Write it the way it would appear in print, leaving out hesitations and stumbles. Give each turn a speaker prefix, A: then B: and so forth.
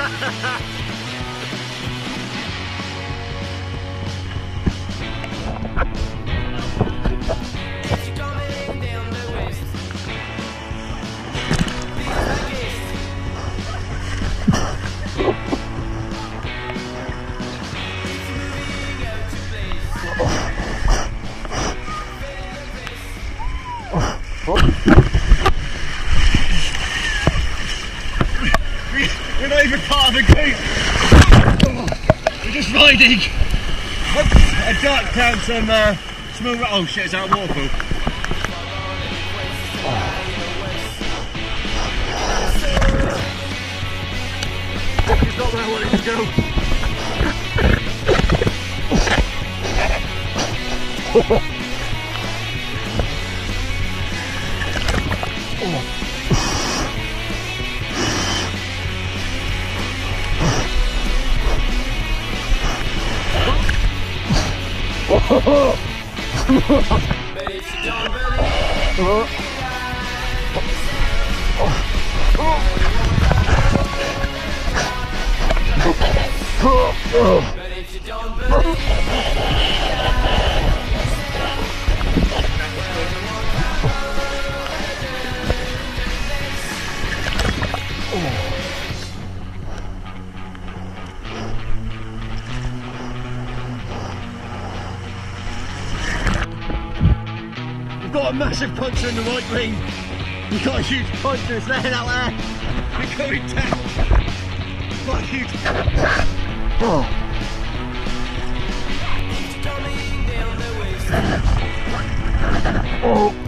A: We're not even part of the group. We're just riding a duck down some small. Oh shit! Is that a waterfall? It's not where I wanted to go.
B: But if you don't believe but if you don't believe
A: Got a massive puncher in the right wing. We've got a huge puncher laying out there. We're going down. Got a huge. Oh.